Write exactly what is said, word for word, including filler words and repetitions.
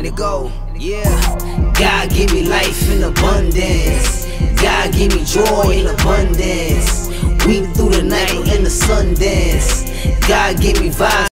And it go, yeah. God give me life in abundance. God give me joy in abundance. Weep through the night in the sun dance. God give me vibes.